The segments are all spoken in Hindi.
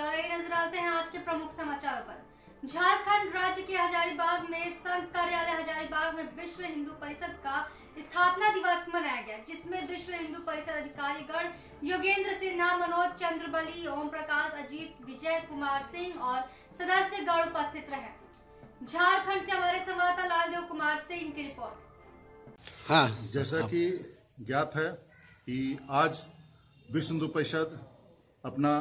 और ये नजर आते हैं आज के प्रमुख समाचारों पर। झारखंड राज्य के हजारीबाग में संघ कार्यालय हजारीबाग में विश्व हिंदू परिषद का स्थापना दिवस मनाया गया, जिसमें विश्व हिंदू परिषद अधिकारीगण योगेंद्र सिन्हा, मनोज चंद्र बली, ओम प्रकाश, अजीत, विजय कुमार सिंह और सदस्य गण उपस्थित रहे। झारखंड से हमारे संवाददाता लालदेव कुमार सिंह की रिपोर्ट। हाँ, जैसा कि ज्ञात है कि आज विश्व हिंदू परिषद अपना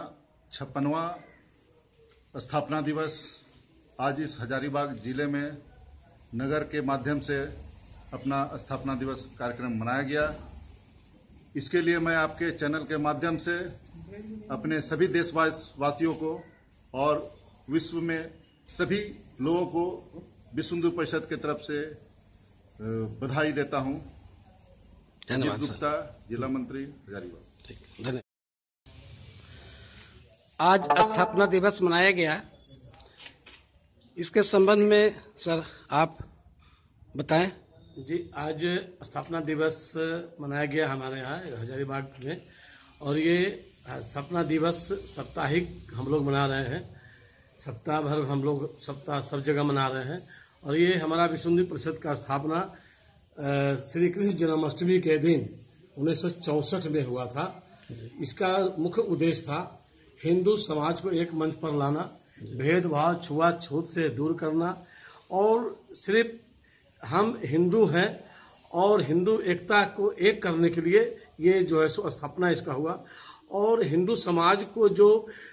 56वां स्थापना दिवस आज इस हजारीबाग जिले में नगर के माध्यम से अपना स्थापना दिवस कार्यक्रम मनाया गया। इसके लिए मैं आपके चैनल के माध्यम से अपने सभी देशवासियों को और विश्व में सभी लोगों को विश्व हिंदू परिषद की तरफ से बधाई देता हूं। धन्यवाद गुप्ता, जिला मंत्री हजारीबाग। ठीक, धन्यवाद। आज स्थापना दिवस मनाया गया, इसके संबंध में सर आप बताएं। जी, आज स्थापना दिवस मनाया गया हमारे यहाँ हजारीबाग में, और ये स्थापना दिवस साप्ताहिक हम लोग मना रहे हैं। सप्ताह भर हम लोग सप्ताह सब जगह मना रहे हैं। और ये हमारा विश्व हिंदू परिषद का स्थापना श्री कृष्ण जन्माष्टमी के दिन 1964 में हुआ था। इसका मुख्य उद्देश्य था हिंदू समाज को एक मंच पर लाना, भेदभाव छुआछूत से दूर करना, और सिर्फ हम हिंदू हैं और हिंदू एकता को एक करने के लिए ये जो है सो स्थापना इसका हुआ। और हिंदू समाज को जो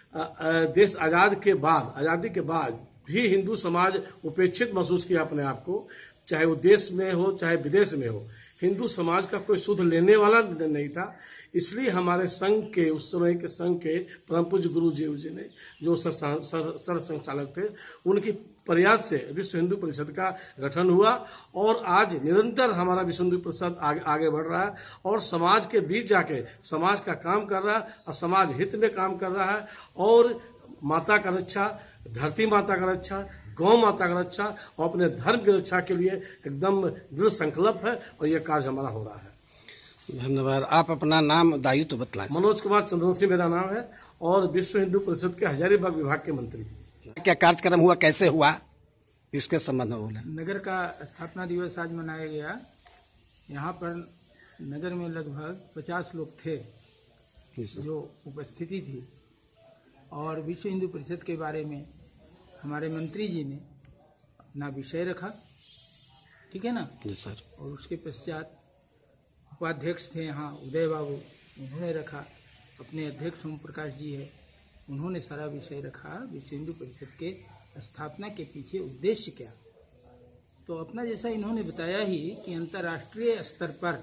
देश आज़ादी के बाद भी हिंदू समाज उपेक्षित महसूस किया अपने आप को, चाहे वो देश में हो चाहे विदेश में हो, हिंदू समाज का कोई सुध लेने वाला नहीं था। इसलिए हमारे संघ के उस समय के संघ के परम पूज्य गुरु जी ने जो सर संचालक थे, उनकी प्रयास से विश्व हिंदू परिषद का गठन हुआ। और आज निरंतर हमारा विश्व हिंदू परिषद आगे बढ़ रहा है और समाज के बीच जाके समाज का काम कर रहा है और समाज हित में काम कर रहा है। और माता का रक्षा, धरती माता का रक्षा, गौ माता का रक्षा और अपने धर्म की रक्षा के लिए एकदम दृढ़ संकल्प है, और यह कार्य हमारा हो रहा है। धन्यवाद। आप अपना नाम दायित्व बतलाएं। मनोज कुमार चंद्रवंशी मेरा नाम है और विश्व हिंदू परिषद के हजारीबाग विभाग के मंत्री। क्या कार्यक्रम हुआ, कैसे हुआ, इसके संबंध में बोले। नगर का स्थापना दिवस आज मनाया गया। यहाँ पर नगर में लगभग 50 लोग थे जो उपस्थिति थी, और विश्व हिंदू परिषद के बारे में हमारे मंत्री जी ने अपना विषय रखा, ठीक है ना जी सर। और उसके पश्चात उपाध्यक्ष थे यहाँ उदय बाबू, उन्होंने रखा। अपने अध्यक्ष ओम प्रकाश जी है, उन्होंने सारा विषय रखा विश्व हिंदू परिषद के स्थापना के पीछे उद्देश्य क्या। तो अपना जैसा इन्होंने बताया ही कि अंतर्राष्ट्रीय स्तर पर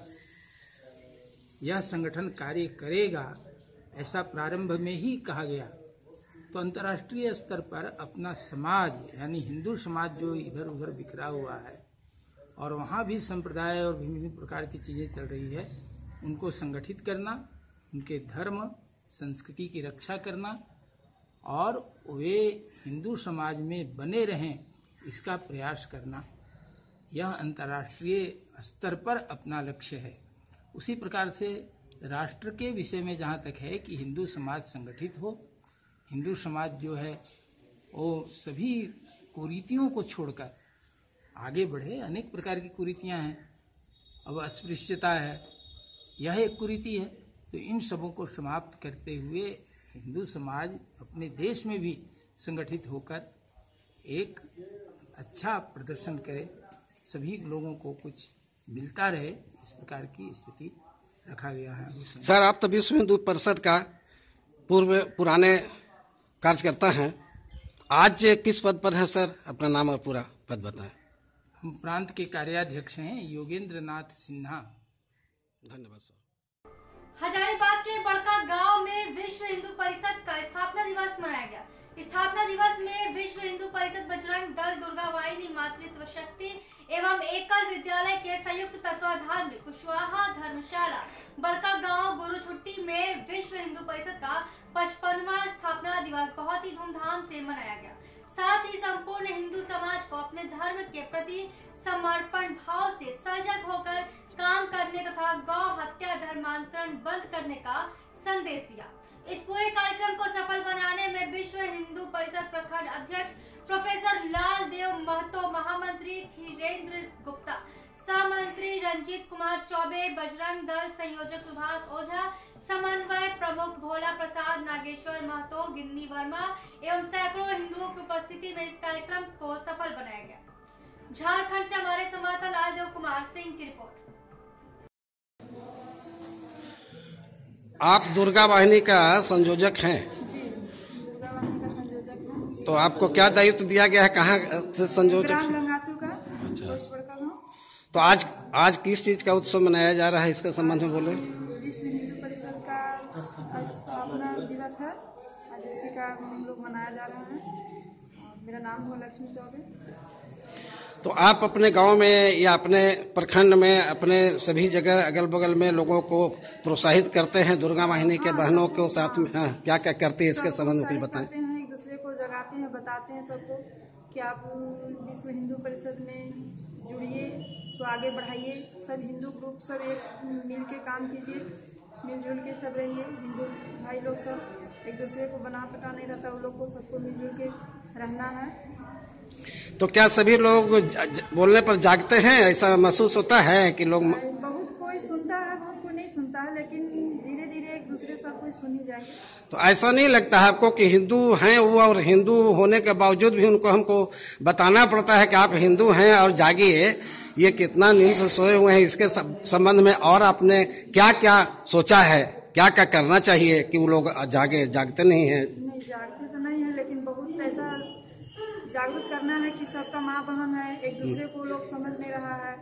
यह संगठन कार्य करेगा, ऐसा प्रारंभ में ही कहा गया। तो अंतर्राष्ट्रीय स्तर पर अपना समाज यानी हिंदू समाज जो इधर उधर बिखरा हुआ है और वहाँ भी संप्रदाय और विभिन्न प्रकार की चीज़ें चल रही है, उनको संगठित करना, उनके धर्म संस्कृति की रक्षा करना और वे हिंदू समाज में बने रहें, इसका प्रयास करना, यह अंतर्राष्ट्रीय स्तर पर अपना लक्ष्य है। उसी प्रकार से राष्ट्र के विषय में जहाँ तक है कि हिंदू समाज संगठित हो, हिंदू समाज जो है वो सभी कुरीतियों को छोड़कर आगे बढ़े। अनेक प्रकार की कुरीतियां हैं, अब अस्पृश्यता है, यह एक कुरीति है। तो इन सबों को समाप्त करते हुए हिंदू समाज अपने देश में भी संगठित होकर एक अच्छा प्रदर्शन करे, सभी लोगों को कुछ मिलता रहे, इस प्रकार की स्थिति रखा गया है। सर, आप तो विश्व हिंदू परिषद का पुराने कार्यकर्ता हैं, आज किस पद पर हैं सर? अपना नाम और पूरा पद बताएं। हम प्रांत के कार्याध्यक्ष हैं योगेंद्र नाथ सिन्हा। धन्यवाद सर। हजारीबाग के बड़का गांव में विश्व हिंदू परिषद का स्थापना दिवस मनाया गया। स्थापना दिवस में विश्व हिंदू परिषद बजरंग दल, दुर्गा वाहिनी, मातृत्व शक्ति एवं एकल विद्यालय के संयुक्त तत्वाधान में कुशवाहा धर्मशाला बड़का गांव गुरुछुट्टी में विश्व हिंदू परिषद का 55वां स्थापना दिवस बहुत ही धूमधाम से मनाया गया। साथ ही संपूर्ण हिंदू समाज को अपने धर्म के प्रति समर्पण भाव से सजग होकर काम करने तथा गौ हत्या धर्मांतरण बंद करने का संदेश दिया। इस पूरे कार्यक्रम को सफल बनाने में विश्व हिंदू परिषद प्रखंड अध्यक्ष प्रोफेसर लाल देव महतो, महामंत्री खीरेंद्र गुप्ता, सहमंत्री रंजीत कुमार चौबे, बजरंग दल संयोजक सुभाष ओझा, समन्वय प्रमुख भोला प्रसाद नागेश्वर महतो, गिन्नी वर्मा एवं सैकड़ों हिंदुओं की उपस्थिति में इस कार्यक्रम को सफल बनाया गया। झारखंड से हमारे संवाददाता लालदेव कुमार सिंह की रिपोर्ट। आप दुर्गा वाहिनी का संयोजक हैं, जी, दुर्गा वाहिनी का संयोजक है। तो आपको क्या दायित्व दिया गया है, कहाँ से संयोजक? ग्राम लंगातू का। अच्छा। पोस्ट बड़का गाँव। तो आज किस चीज का उत्सव मनाया जा रहा है, इसके संबंध में बोले। विश्व हिंदू परिषद का स्थापना दिवस है, आज उसी का हम लोग मनाया जा रहा है। मेरा नाम है लक्ष्मी चौबे। तो आप अपने गांव में या अपने प्रखंड में, अपने सभी जगह अगल बगल में लोगों को प्रोत्साहित करते हैं दुर्गा वाहिनी के बहनों को साथ में? हाँ, क्या क्या करते हैं इसके संबंध में कुछ बताएं। करते हैं, एक दूसरे को जगाते हैं, बताते हैं सबको कि आप विश्व हिंदू परिषद में जुड़िए, इसको आगे बढ़ाइए। सब हिंदू ग्रुप सब एक मिल के काम कीजिए, मिलजुल के सब रहिए। हिंदू भाई लोग सब एक दूसरे को बना पटा नहीं रहता, उन लोग को सबको मिलजुल के रहना है। तो क्या सभी लोग बोलने पर जागते हैं? ऐसा महसूस होता है कि लोग बहुत कोई सुनता है, बहुत कोई नहीं सुनता है, लेकिन धीरे धीरे एक दूसरे सब कोई सुन ही जाएंगे। तो ऐसा नहीं लगता है आपको कि हिंदू हैं वो, और हिंदू होने के बावजूद भी उनको हमको बताना पड़ता है कि आप हिंदू हैं और जागिए, ये कितना नींद से सोए हुए हैं, इसके संबंध में और आपने क्या क्या सोचा है, क्या क्या करना चाहिए कि वो लोग जागते नहीं हैं? नहीं, जागते तो नहीं है, लेकिन बहुत ऐसा जागरूक करना है कि सबका माँ बहन है, एक दूसरे को लोग समझ नहीं रहा है।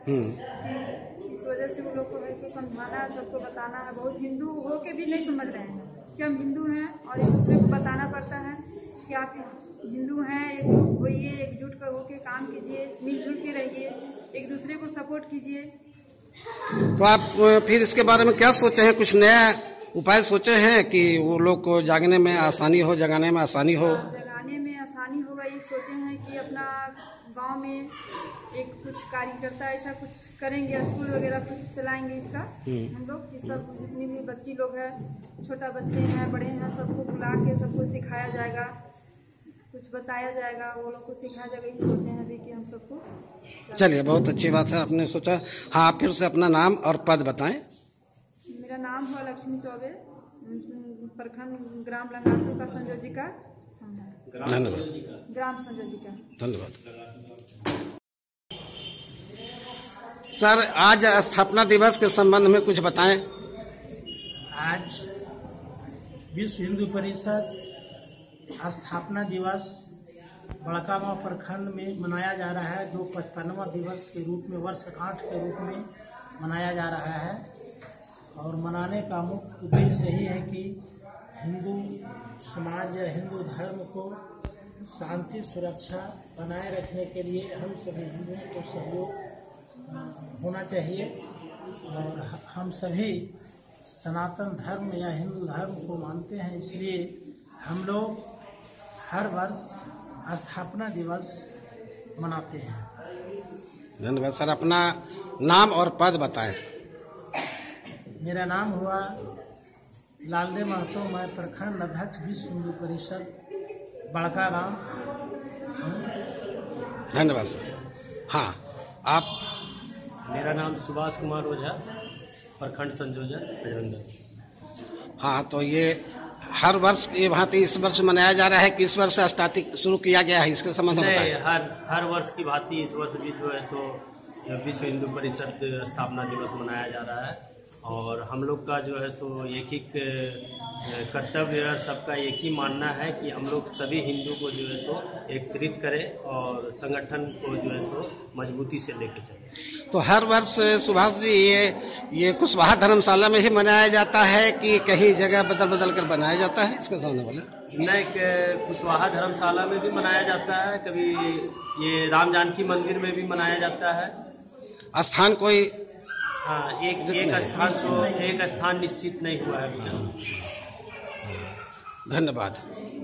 इस वजह से वो लोग को ऐसे समझाना है, सबको बताना है। बहुत हिंदू हो के भी नहीं समझ रहे हैं कि हम हिंदू हैं, और एक दूसरे को बताना पड़ता है कि आप हिंदू हैं, एक होइए, एकजुट कर होके काम कीजिए, मिलजुल के रहिए, एक दूसरे को सपोर्ट कीजिए। तो आप फिर इसके बारे में क्या सोचे हैं? कुछ नया उपाय सोचे हैं कि वो लोग को जागने में आसानी हो, जगाने में आसानी हो? जगाने में आसानी होगा, ये सोचे हैं कि अपना गांव में एक कुछ कार्यकर्ता ऐसा कुछ करेंगे, स्कूल वगैरह कुछ चलाएंगे इसका हम लोग, कि सब जितनी भी बच्ची लोग हैं, छोटा बच्चे हैं, बड़े हैं, सबको बुला के सबको सिखाया जाएगा, कुछ बताया जाएगा, वो लोग को सिखाया जाएगा। ये सोचे हैं अभी कि हम सबको। चलिए, बहुत अच्छी बात है, आपने सोचा। हाँ, आप फिर से अपना नाम और पद बताएं। मेरा नाम है लक्ष्मी चौबे, प्रखंड ग्राम लंगातू का संयोजिका हम हैं। धन्यवाद। ग्राम संयोजिका। धन्यवाद। सर, आज स्थापना दिवस के संबंध में कुछ बताएं। आज विश्व हिंदू परिषद स्थापना दिवस बड़कागांव प्रखंड में मनाया जा रहा है, जो 55वां दिवस के रूप में, वर्षगांठ के रूप में मनाया जा रहा है। और मनाने का मुख्य उद्देश्य यही है कि हिंदू समाज या हिंदू धर्म को शांति सुरक्षा बनाए रखने के लिए हम सभी हिंदुओं को सहयोग होना चाहिए। और हम सभी सनातन धर्म या हिंदू धर्म को मानते हैं, इसलिए हम लोग हर वर्ष स्थापना दिवस मनाते हैं। धन्यवाद सर। अपना नाम और पद बताएं। मेरा नाम हुआ लालदेव महतो, मैं प्रखंड अध्यक्ष विश्व हिंदू परिषद बड़कागांव। धन्यवाद सर। हाँ, आप? मेरा नाम सुभाष कुमार ओझा, प्रखंड संयोजक बजरंग। हाँ, तो ये हर वर्ष ये भांति इस वर्ष मनाया जा रहा है कि इस वर्ष स्टार्टिंग शुरू किया गया है, इसके संबंध में बताएं। हर वर्ष की भांति इस वर्ष भी जो है तो विश्व हिंदू परिषद स्थापना दिवस मनाया जा रहा है। और हम लोग का जो है सो एक ही कर्तव्य और सबका एक ही मानना है कि हम लोग सभी हिंदू को जो है सो एकत्रित करें और संगठन को जो है सो मजबूती से लेके चलें। तो हर वर्ष सुभाष जी ये कुशवाहा धर्मशाला में ही मनाया जाता है कि कहीं जगह बदल बदल कर बनाया जाता है, इसका सामने बोले? नहीं, कुशवाहा धर्मशाला में भी मनाया जाता है, कभी ये राम जानकी मंदिर में भी मनाया जाता है। स्थान कोई? हाँ, एक स्थान निश्चित नहीं हुआ है अभी। धन्यवाद।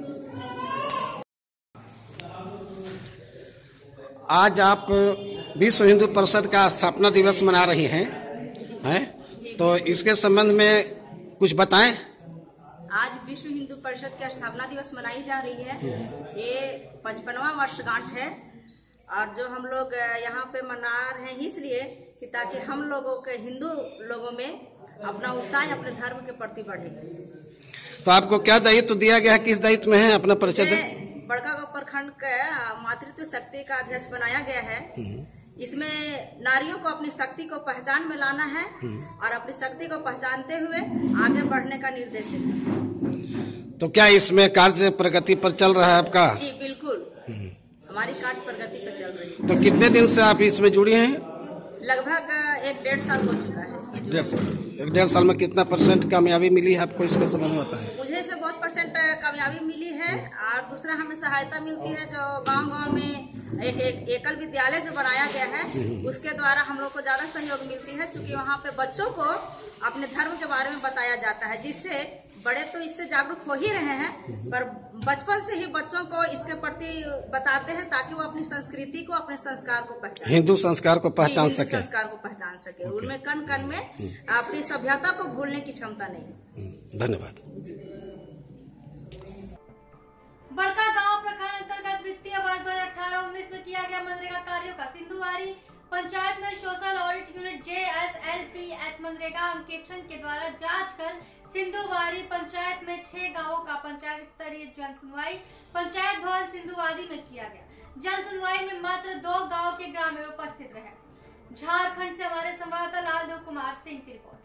आज आप विश्व हिंदू परिषद का स्थापना दिवस मना रही हैं, तो इसके संबंध में कुछ बताएं। आज विश्व हिंदू परिषद की स्थापना दिवस मनाई जा रही है। ये 55वां वर्षगांठ है और जो हम लोग यहाँ पे मना रहे हैं इसलिए कि ताकि हम लोगों के हिंदू लोगों में अपना उत्साह अपने धर्म के प्रति बढ़े। तो आपको क्या दायित्व दिया गया है, किस दायित्व में है अपना परिचय दें? बड़कागांव प्रखंड का मातृत्व शक्ति का अध्यक्ष बनाया गया है। इसमें नारियों को अपनी शक्ति को पहचान में लाना है और अपनी शक्ति को पहचानते हुए आगे बढ़ने का निर्देश देना है। तो क्या इसमें कार्य प्रगति पर चल रहा है आपका? जी बिल्कुल, हमारी कार्य प्रगति पर चल रही है। तो कितने दिन से आप इसमें जुड़ी हैं? लगभग 1-1.5 साल हो चुका है इसमें। 1.5 साल में कितना % कामयाबी मिली है आपको, इसका समझ में आता है? मुझे से बहुत % कामयाबी मिली है और दूसरा हमें सहायता मिलती है जो गांव-गांव में एक एकल विद्यालय जो बनाया गया है उसके द्वारा हम लोग को ज्यादा सहयोग मिलती है, क्योंकि वहाँ पे बच्चों को अपने धर्म के बारे में बताया जाता है, जिससे बड़े तो इससे जागरूक हो ही रहे हैं पर बचपन से ही बच्चों को इसके प्रति बताते हैं ताकि वो अपनी संस्कृति को, अपने संस्कार को पहचान, हिंदू संस्कार को पहचान सके, संस्कार को पहचान सके। उनमें कण कण में अपनी सभ्यता को भूलने की क्षमता नहीं। धन्यवाद। बड़कागांव प्रखंड अंतर्गत वित्तीय वर्ष 2018-19 में किया गया मनरेगा कार्यों का सिंधुवारी पंचायत में social audit unit JSLPS MNREGA अंकेक्षण के द्वारा जांच कर सिंधुवारी पंचायत में 6 गांवों का पंचायत स्तरीय जन सुनवाई पंचायत भवन सिंधुवादी में किया गया। जन सुनवाई में मात्र 2 गांव के ग्रामीण उपस्थित रहे। झारखंड से हमारे संवाददाता लालदेव कुमार सिंह की रिपोर्ट।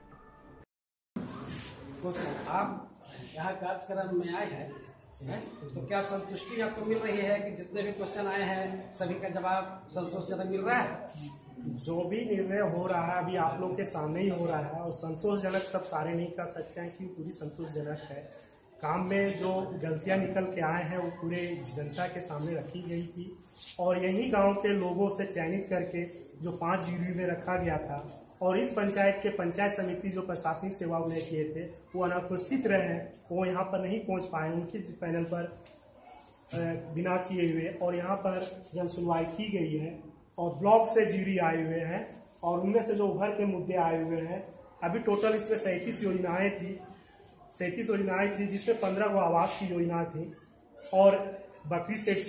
आप यहाँ कार्यक्रम में आए हैं तो क्या संतुष्टि आपको मिल रही है कि जितने भी क्वेश्चन आए हैं सभी का जवाब संतोषजनक मिल रहा है? जो भी निर्णय हो रहा है अभी आप लोग के सामने ही हो रहा है और संतोषजनक सब सारे नहीं कर सकते हैं कि पूरी संतोषजनक है। काम में जो गलतियां निकल के आए हैं वो पूरे जनता के सामने रखी गई थी और यही गांव के लोगों से चयनित करके जो 5 जूरी में रखा गया था और इस पंचायत के पंचायत समिति जो प्रशासनिक सेवा उन्हें किए थे वो अनुपस्थित रहे हैं, वो यहाँ पर नहीं पहुँच पाए उनके पैनल पर बिना किए हुए और यहाँ पर जन सुनवाई की गई है और ब्लॉक से जूरी आए हुए हैं और उनमें से जो उभर के मुद्दे आए हुए हैं अभी टोटल इसमें 37 योजनाएं थी जिसमें 15 आवास की योजना थी और बकरी सेट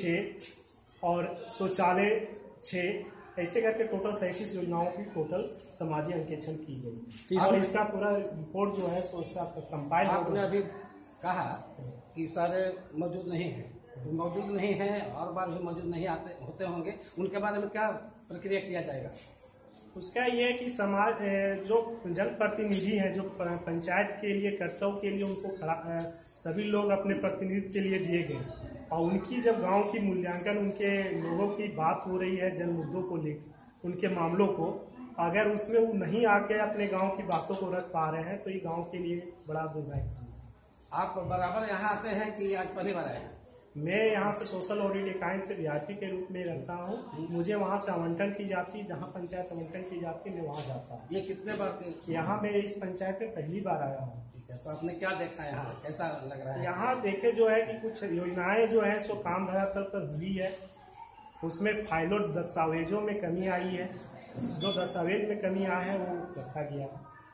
6 और शौचालय 6, ऐसे करके टोटल 37 योजनाओं की टोटल समाजी अंकेक्षण की गई और इसका पूरा रिपोर्ट जो है सो इसका कंपाइल। आपने अभी कहा कि सारे मौजूद नहीं है, तो मौजूद नहीं है और बार भी मौजूद नहीं होते होंगे, उनके बारे में क्या प्रक्रिया किया जाएगा? उसका ये है कि समाज जो जनप्रतिनिधि हैं जो पंचायत के लिए कर्तव्य के लिए उनको सभी लोग अपने प्रतिनिधित्व के लिए दिए गए और उनकी जब गांव की मूल्यांकन उनके लोगों की बात हो रही है जन मुद्दों को लेकर उनके मामलों को, अगर उसमें वो नहीं आके अपने गांव की बातों को रख पा रहे हैं तो ये गांव के लिए बड़ा दुर्भाग्य है। आप बराबर यहाँ आते हैं कि आज पहली बार आए हैं? मैं यहाँ से सोशल ऑडिट इकाई से VIP के रूप में रहता हूँ। मुझे वहाँ से आवंटन की जाती है, जहाँ पंचायत आवंटन की जाती है मैं वहाँ जाता हूँ। ये कितने बार? यहाँ मैं इस पंचायत में पहली बार आया हूँ। तो आपने क्या देखा यहाँ, कैसा लग रहा है? यहाँ देखे जो है कि कुछ योजनाएं जो है सो काम धरातल पर हुई है, उसमें फाइलों दस्तावेजों में कमी आई है, जो दस्तावेज में कमी आया है वो रखा गया।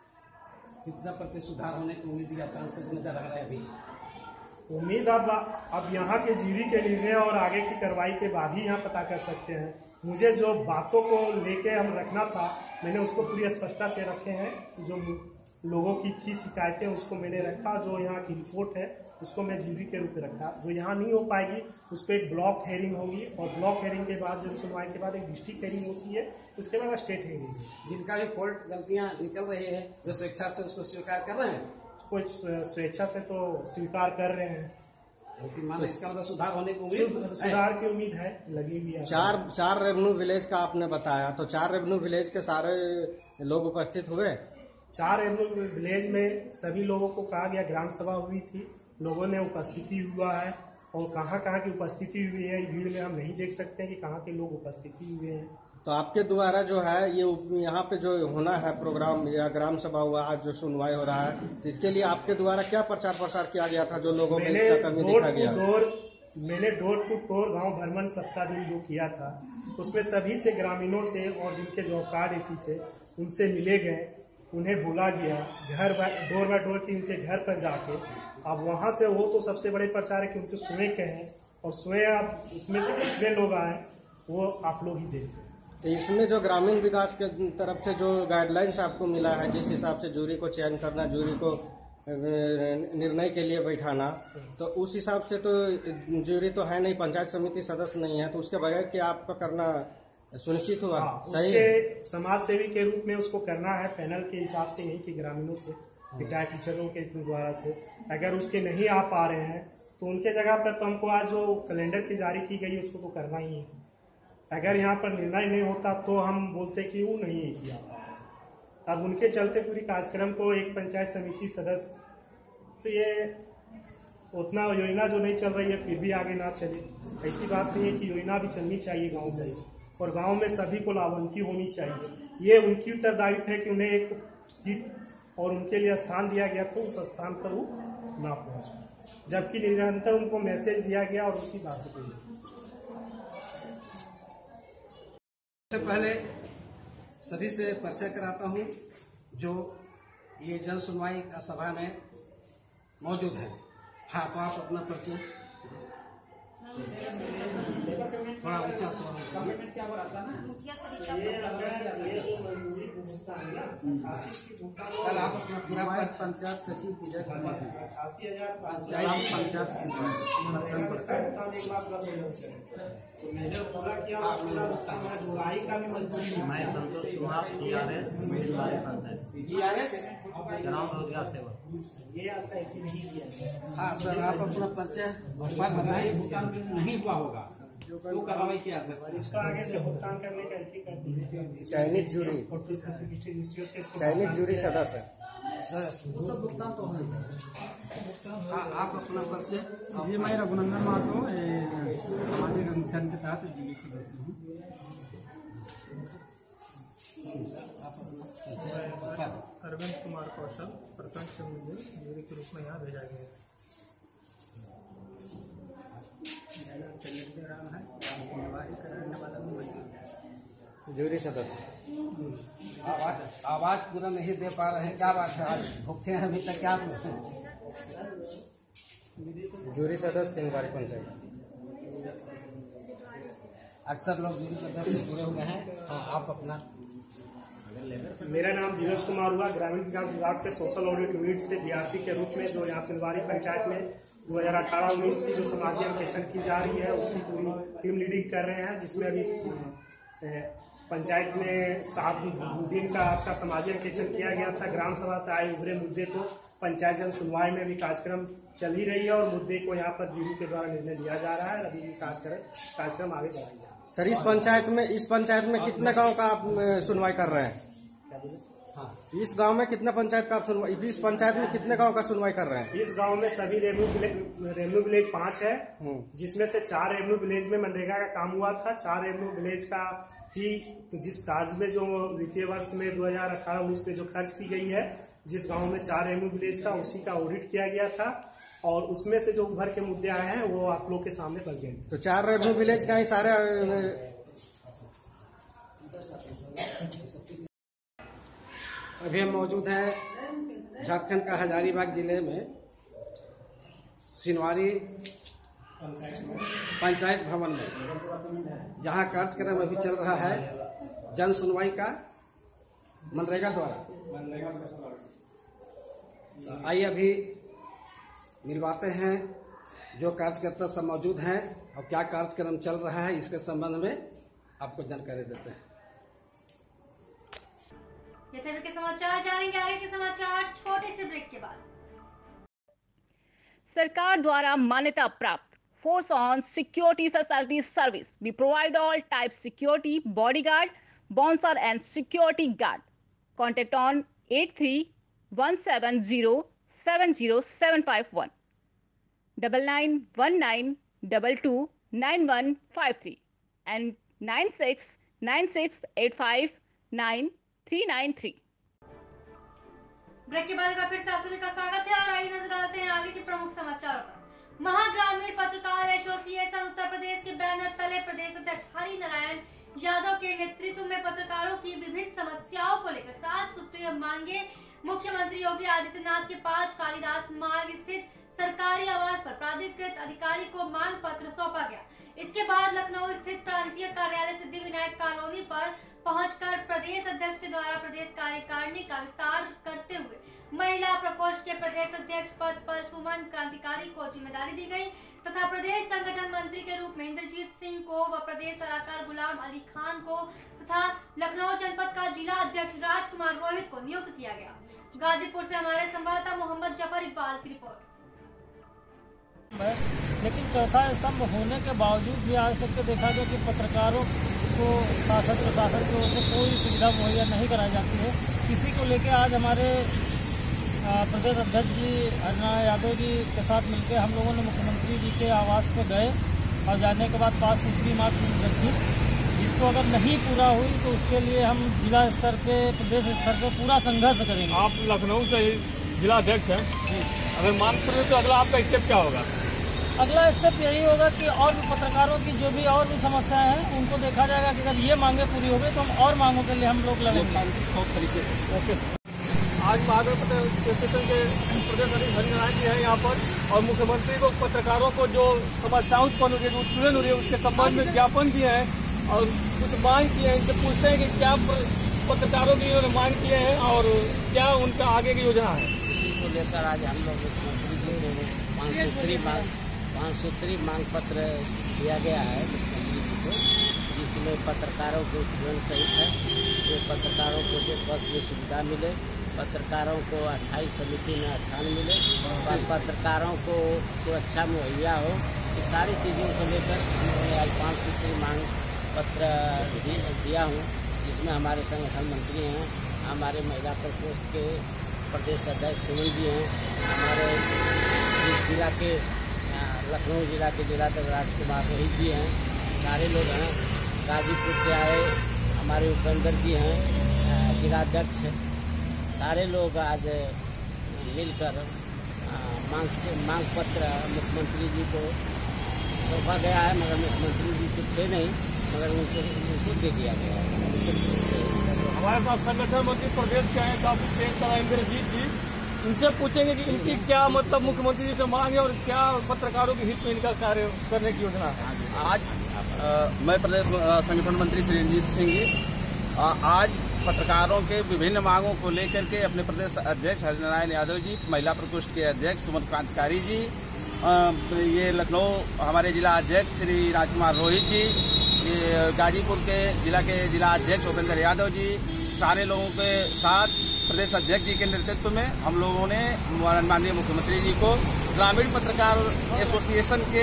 कितना % सुधार होने की उम्मीद या चांसेस नजर आ रहा है अभी? उम्मीद अब यहाँ के जूरी के निर्णय और आगे की कार्रवाई के बाद ही यहाँ पता कर सकते हैं। मुझे जो बातों को लेके हम रखना था मैंने उसको पूरी स्पष्टता से रखे हैं। जो लोगों की थी शिकायतें उसको मैंने रखा, जो यहाँ की रिपोर्ट है उसको मैं जूरी के रूप में रखा। जो यहाँ नहीं हो पाएगी उसको एक ब्लॉक हेयरिंग होगी और ब्लॉक हेयरिंग के बाद जन सुनवाई के बाद एक डिस्ट्रिक्ट हेयरिंग होती है, उसके बाद स्टेट हेयरिंग। जिनका भी फॉल्ट गलतियाँ निकल रही है जो स्वेच्छा से उसको स्वीकार कर रहे हैं, कुछ स्वेच्छा से तो स्वीकार कर रहे हैं, लेकिन मान इसका मतलब सुधार होने की उम्मीद, सुधार की उम्मीद है, लगी हुई है। 4 रेवेन्यू विलेज का आपने बताया, तो 4 रेवेन्यू विलेज के सारे लोग उपस्थित हुए? 4 रेवेन्यू विलेज में सभी लोगों को कहा गया, ग्राम सभा हुई थी, लोगों ने उपस्थिति हुआ है और कहाँ कहाँ की उपस्थिति हुई है भीड़ में हम नहीं देख सकते हैं कि कहाँ के लोग उपस्थिति हुए हैं। तो आपके द्वारा जो है ये यहाँ पे जो होना है प्रोग्राम या ग्राम सभा हुआ आज जो सुनवाई हो रहा है, तो इसके लिए आपके द्वारा क्या प्रचार प्रसार किया गया था जो लोगों में कमी देखा गया? मैंने डोर टू डोर गांव भ्रमण सप्ताह दिन जो किया था उसमें सभी से ग्रामीणों से और जिनके जॉब कार्ड थे उनसे मिले गए उन्हें बुला गया, डोर बाय डोर की उनके घर पर जाके। अब वहाँ से वो तो सबसे बड़े प्रचार है कि उनके स्वयं के हैं, और स्वयं आप उसमें से कितने लोग आए वो आप लोग ही देखते। तो इसमें जो ग्रामीण विकास के तरफ से जो गाइडलाइंस आपको मिला है, जिस हिसाब से जूरी को चयन करना, जूरी को निर्णय के लिए बैठाना, तो उस हिसाब से तो जूरी तो है नहीं, पंचायत समिति सदस्य नहीं है, तो उसके बगैर क्या आपका करना सुनिश्चित हुआ? सही है, समाज सेवी के रूप में उसको करना है, पैनल के हिसाब से यही कि ग्रामीणों से, रिटायर्ड टीचरों के द्वारा से। अगर उसके नहीं आ पा रहे हैं तो उनके जगह पर तो हमको आज जो कैलेंडर की जारी की गई है उसको तो करना ही है। अगर यहाँ पर निर्णय नहीं होता तो हम बोलते कि वो नहीं है किया। अब उनके चलते पूरी कार्यक्रम को एक पंचायत समिति सदस्य, तो ये उतना योजना जो नहीं चल रही है फिर भी आगे ना चले, ऐसी बात नहीं है कि योजना भी चलनी चाहिए गांव में, और गांव में सभी को लाभान्वित होनी चाहिए। ये उनकी उत्तरदायित्व है कि उन्हें एक सीट और उनके लिए स्थान दिया गया तो उस स्थान पर वो ना पहुंच, जबकि निरंतर उनको मैसेज दिया गया और उसकी बात हुई। सबसे पहले सभी से परिचय कराता हूँ जो ये जन सुनवाई सभा में मौजूद है। हाँ, तो आप अपना परिचय थोड़ा ऊंचा स्वर कल आप अपना पूरा पंचायत सचिव मैं संतोष कुमार GRS ग्राम रोजगार सेवा। हाँ सर, आप अपना परिचय बताइए। नहीं हुआ होगा तो कार्रवाई किया सर, इसको आगे से भुगतान करने का ऐसी कर दीजिए। चयनित जूरी सदस्य तो भुगतान तो है। हाँ, आप अपना परिचय। ये मैं रघुनंदन महतो सामाजिक अनुष्ठान के तहत जूरी सदस्य हूँ। अरविंद कुमार कौशल, प्रखंड से मुझे जूरी के रूप में यहाँ भेजा गया है। जूरी सदस्य आवाज पूरा नहीं दे पा रहे हैं, क्या बात है? आज भूखे हैं अभी तक, क्या जूरी सदस्य सिंहवारी पंचायत। अक्सर लोग जूरी सदस्य से जुड़े हुए हैं। हाँ, आप अपना। मेरा नाम दिवस कुमार हुआ, ग्रामीण विकास विभाग के सोशल ऑडिट यूनिट से DRP के रूप में जो यहाँ सिलवारी पंचायत में 2018-19 की जो समाजी अंकेक्षण की जा रही है उसकी पूरी टीम लीडिंग कर रहे हैं, जिसमें अभी पंचायत में 7 दिन का आपका समाजी अंकेक्षण किया गया था। ग्राम सभा से आए उभरे मुद्दे को पंचायत जन सुनवाई में भी कार्यक्रम चल ही रही है और मुद्दे को यहाँ पर जूरी के द्वारा निर्णय लिया जा रहा है। अभी भी कार्यक्रम आगे बढ़ाएंगे। सर, इस पंचायत में कितने गांव का आप सुनवाई कर रहे हैं? इस गांव में कितने पंचायत का आप सुनवाई, इस पंचायत में कितने गांव का सुनवाई कर रहे हैं? इस गांव में सभी रेवेन्यू विलेज 5 है, जिसमें से 4 रेवेन्यू विलेज में मनरेगा का काम हुआ था। 4 रेवेन्यू विलेज का ही जिस कार्य में जो वित्तीय वर्ष में 2018-19 में जो खर्च की गई है, जिस गांव में 4 रेवेन्यू विलेज का, उसी का ऑडिट किया गया था और उसमें से जो उभर के मुद्दे आए हैं वो आप लोग के सामने प्रेजेंट। तो 4 रेवेन्यू विलेज का ही सारे अभी हम मौजूद हैं झारखंड का हजारीबाग जिले में सिनवारी पंचायत भवन में, जहां कार्यक्रम अभी चल रहा है जन सुनवाई का मनरेगा द्वारा। आइए अभी मिलवाते हैं जो कार्यकर्ता सब मौजूद हैं और क्या कार्यक्रम चल रहा है इसके संबंध में आपको जानकारी देते हैं। ये थे के समाचार, जानेंगे आगे के समाचार छोटे से ब्रेक के बाद। सरकार द्वारा मान्यता प्राप्त force on security facility service. We provide all type security, bodyguard, bouncer and security guard. Contact on 83-170-70751 9919229153 and 9696859393। Break के बाद का फिर से आप सभी का स्वागत है और आइए नजर डालते हैं आगे के प्रमुख समाचारों पर। महाग्रामीण पत्रकार एसोसिएशन उत्तर प्रदेश के बैनर तले प्रदेश अध्यक्ष हरि नारायण यादव के नेतृत्व में पत्रकारों की विभिन्न समस्याओं को लेकर 7 सूत्रीय मांगे मुख्यमंत्री योगी आदित्यनाथ के 5 कालिदास मार्ग स्थित सरकारी आवास पर प्राधिकृत अधिकारी को मांग पत्र सौंपा गया। इसके बाद लखनऊ स्थित प्रांतीय कार्यालय सिद्धिविनायक कॉलोनी पर पहुंचकर प्रदेश अध्यक्ष के द्वारा प्रदेश कार्यकारिणी का विस्तार करते हुए महिला प्रकोष्ठ के प्रदेश अध्यक्ष पद पर सुमन क्रांतिकारी को जिम्मेदारी दी गई तथा प्रदेश संगठन मंत्री के रूप में इंद्रजीत सिंह को व प्रदेश सलाहकार गुलाम अली खान को तथा लखनऊ जनपद का जिला अध्यक्ष राजकुमार रोहित को नियुक्त किया गया। गाजीपुर से हमारे संवाददाता मोहम्मद जफर इकबाल की रिपोर्ट। लेकिन चौथा स्तंभ होने के बावजूद भी आज तक देखा गया कि पत्रकारों को शासन प्रशासन की ओर से कोई सुविधा मुहैया नहीं कराई जाती है। किसी को लेकर आज हमारे प्रदेश अध्यक्ष जी हरिनारायण यादव जी के साथ मिलकर हम लोगों ने मुख्यमंत्री जी के आवास पर गए और जाने के बाद 5 सूत्री मांग रखी, जिसको अगर नहीं पूरा हुई तो उसके लिए हम जिला स्तर पे प्रदेश स्तर पे पूरा संघर्ष करेंगे। आप लखनऊ से जिला अध्यक्ष हैं, अगर मांग पूरी तो अगला आपका स्टेप क्या होगा? अगला स्टेप यही होगा कि और भी पत्रकारों की जो भी और भी समस्याएं हैं उनको देखा जाएगा कि अगर ये मांगे पूरी हो गई तो हम और मांगों के लिए हम लोग लड़ेंगे तरीके से। Okay sir. आज महानगर स्टेशन के प्रदेश अध्यक्ष हरिनारायण जी हैं यहाँ पर और मुख्यमंत्री को पत्रकारों को जो समस्याएं उत्पन्न हो रही है, उत्पीड़न हो रही है, उसके संबंध में ज्ञापन दिए हैं और कुछ मांग किए हैं। इनसे पूछते हैं कि क्या पत्रकारों की इन्होंने मांग किए हैं और क्या उनका आगे की योजना है। इसी को लेकर आज हम लोग मुख्यमंत्री जी को 5 सूत्री मांग पत्र दिया गया है मुख्यमंत्री जी को, जिसमें पत्रकारों के जीवन सहित है जो पत्रकारों को जो बस में सुविधा मिले, पत्रकारों को अस्थायी समिति में स्थान मिले और पत्रकारों को सुरक्षा मुहैया हो, ये सारी चीज़ों को लेकर उन्होंने आज 5 सूत्री मांग पत्र दिया हूँ, जिसमें हमारे संगठन मंत्री हैं, हमारे महिला प्रकोष्ठ के प्रदेश अध्यक्ष सुमन जी हैं, हमारे जिला के लखनऊ जिला के जिलाध्यक्ष राजकुमार रोहित जी हैं, सारे लोग हैं। गाजीपुर से आए हमारे उपेंद्र जी हैं जिलाध्यक्ष, सारे लोग आज मिलकर मांग पत्र मुख्यमंत्री जी को सौंपा गया है, मगर मुख्यमंत्री जी तो थे नहीं, मगर उनको दे दिया गया है। हमारे पास संगठन मंत्री प्रदेश के हैं काफी तेज तरह इंद्रजीत जी, इनसे पूछेंगे कि इनकी क्या मतलब मुख्यमंत्री जी से मांग है और क्या पत्रकारों के हित में इनका कार्य करने की योजना है। आज मैं प्रदेश संगठन मंत्री श्री इंद्रजीत सिंह जी आज पत्रकारों के विभिन्न मांगों को लेकर के अपने प्रदेश अध्यक्ष हरिनारायण यादव जी, महिला प्रकोष्ठ के अध्यक्ष सुमन क्रांतिकारी जी, ये लखनऊ हमारे जिला अध्यक्ष श्री राजकुमार रोहित जी, ये गाजीपुर के जिला अध्यक्ष उपेंद्र यादव जी, सारे लोगों के साथ प्रदेश अध्यक्ष जी के नेतृत्व में हम लोगों ने माननीय मुख्यमंत्री जी को ग्रामीण पत्रकार एसोसिएशन के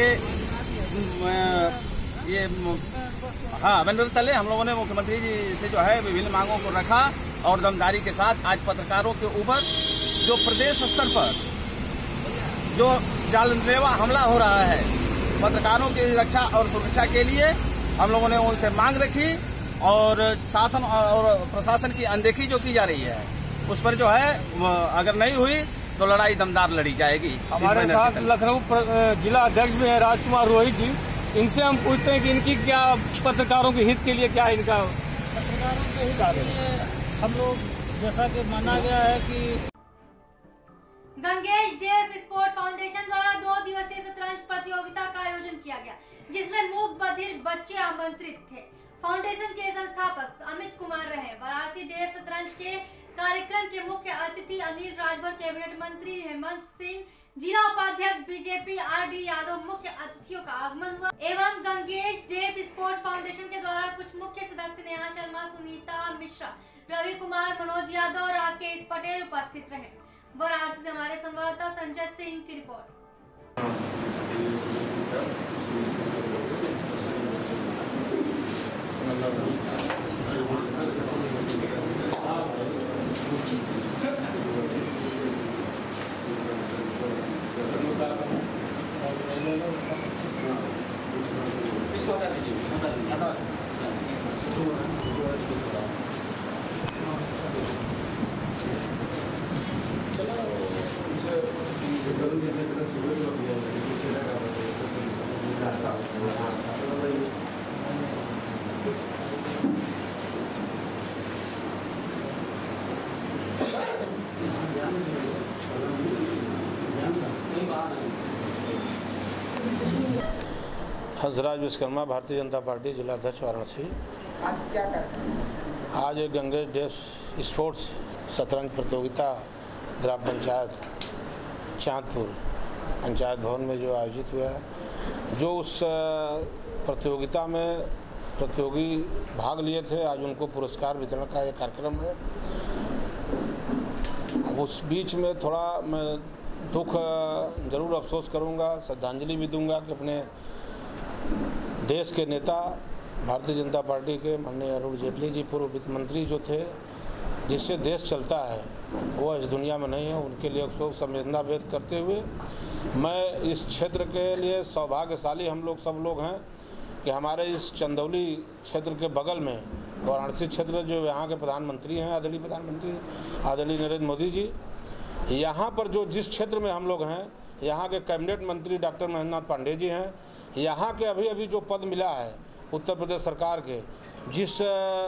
ये बैनर तले हम लोगों ने मुख्यमंत्री जी से जो है विभिन्न मांगों को रखा और दमदारी के साथ आज पत्रकारों के ऊपर जो प्रदेश स्तर पर जो जानलेवा हमला हो रहा है, पत्रकारों की रक्षा और सुरक्षा के लिए हम लोगों ने उनसे मांग रखी और शासन और प्रशासन की अनदेखी जो की जा रही है उस पर जो है अगर नहीं हुई तो लड़ाई दमदार लड़ी जाएगी। हमारे साथ लखनऊ जिला अध्यक्ष भी है राजकुमार रोहित जी, इनसे हम पूछते हैं कि इनकी क्या पत्रकारों के हित के लिए क्या इनका पत्रकारों के हित के लिए हम लोग जैसा कि माना गया है कि गंगेश डेफ स्पोर्ट फाउंडेशन द्वारा 2 दिवसीय शतरंज प्रतियोगिता का आयोजन किया गया, जिसमें मूक बधिर बच्चे आमंत्रित थे। फाउंडेशन के संस्थापक अमित कुमार रहे। वाराणसी डेफ शतरंज के कार्यक्रम के मुख्य अतिथि अनिल राजभर, कैबिनेट मंत्री हेमंत सिंह, जिला उपाध्यक्ष बीजेपी आरडी यादव मुख्य अतिथियों का आगमन हुआ एवं गंगेश डेफ स्पोर्ट्स फाउंडेशन के द्वारा कुछ मुख्य सदस्य नेहा शर्मा, सुनीता मिश्रा, रवि कुमार, मनोज यादव और राकेश पटेल उपस्थित रहे। वाराणसी से हमारे संवाददाता संजय सिंह की रिपोर्ट। हंसराज विश्वकर्मा, भारतीय जनता पार्टी जिला अध्यक्ष वाराणसी। आज क्या कार्यक्रम? आज गंगेश डे स्पोर्ट्स शतरंज प्रतियोगिता ग्राम पंचायत चांदपुर पंचायत भवन में जो आयोजित हुआ है, जो उस प्रतियोगिता में प्रतियोगी भाग लिए थे, आज उनको पुरस्कार वितरण का एक कार्यक्रम है। उस बीच में थोड़ा मैं दुख जरूर अफसोस करूंगा, श्रद्धांजलि भी दूंगा कि अपने देश के नेता भारतीय जनता पार्टी के माननीय अरुण जेटली जी, पूर्व वित्त मंत्री जो थे, जिससे देश चलता है, वो इस दुनिया में नहीं है। उनके लिए शोक संवेदना व्यक्त करते हुए मैं इस क्षेत्र के लिए सौभाग्यशाली हम लोग सब लोग हैं कि हमारे इस चंदौली क्षेत्र के बगल में वाराणसी क्षेत्र, जो यहाँ के प्रधानमंत्री हैं, आदरणीय प्रधानमंत्री आदरणीय नरेंद्र मोदी जी, यहाँ पर जो जिस क्षेत्र में हम लोग हैं, यहाँ के कैबिनेट मंत्री डॉक्टर महेंद्र नाथ पांडेय जी हैं। यहाँ के अभी जो पद मिला है उत्तर प्रदेश सरकार के, जिस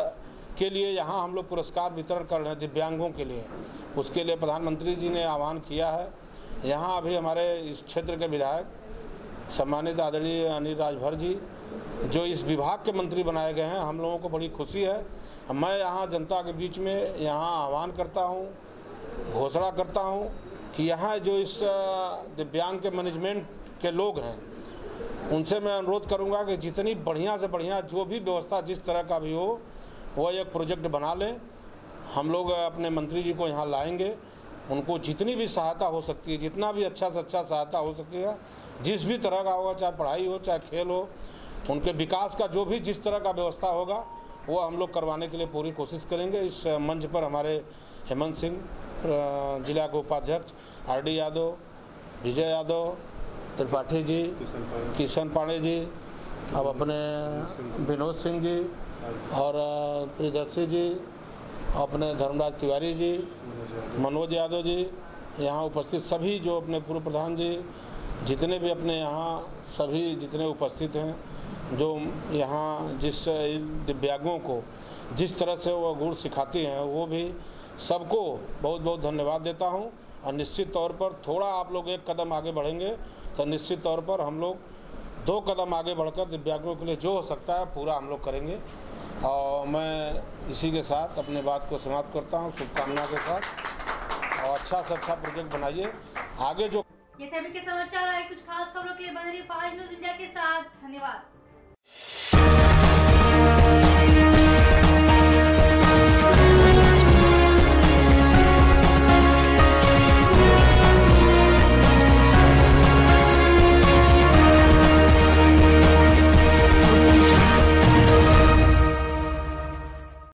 के लिए यहाँ हम लोग पुरस्कार वितरण कर रहे हैं दिव्यांगों के लिए, उसके लिए प्रधानमंत्री जी ने आह्वान किया है। यहाँ अभी हमारे इस क्षेत्र के विधायक सम्मानित आदरणीय अनिल राजभर जी, जो इस विभाग के मंत्री बनाए गए हैं, हम लोगों को बड़ी खुशी है। मैं यहाँ जनता के बीच में यहाँ आह्वान करता हूँ, घोषणा करता हूँ कि यहाँ जो इस दिव्यांग के मैनेजमेंट के लोग हैं, उनसे मैं अनुरोध करूँगा कि जितनी बढ़िया से बढ़िया जो भी व्यवस्था जिस तरह का भी हो, वो एक प्रोजेक्ट बना लें। हम लोग अपने मंत्री जी को यहाँ लाएंगे, उनको जितनी भी सहायता हो सकती है, जितना भी अच्छा से अच्छा सहायता हो सकेगा, जिस भी तरह का होगा, चाहे पढ़ाई हो चाहे खेल हो, उनके विकास का जो भी जिस तरह का व्यवस्था होगा वो हम लोग करवाने के लिए पूरी कोशिश करेंगे। इस मंच पर हमारे हेमंत सिंह जिला के उपाध्यक्ष, आर.डी. यादव, विजय यादव, त्रिपाठी जी, किशन पांडे जी, अब अपने विनोद सिंह जी और प्रियदर्शी जी, अपने धर्मराज तिवारी जी, मनोज यादव जी, यहाँ उपस्थित सभी जो अपने पूर्व प्रधान जी, जितने भी अपने यहाँ सभी जितने उपस्थित हैं, जो यहाँ जिस दिव्यांगों को जिस तरह से वो गुण सिखाती हैं, वो भी सबको बहुत बहुत धन्यवाद देता हूँ। और निश्चित तौर पर थोड़ा आप लोग एक कदम आगे बढ़ेंगे तो निश्चित तौर पर हम लोग 2 कदम आगे बढ़कर दिव्यांगों के लिए जो हो सकता है पूरा हम लोग करेंगे। और मैं इसी के साथ अपने बात को समाप्त करता हूँ, शुभकामना के साथ। और अच्छा से अच्छा प्रोजेक्ट बनाइए आगे। जो ये थे अभी के समाचार। आए कुछ खास खबरों के लिए बने रहिए फास्ट न्यूज इंडिया के साथ। धन्यवाद।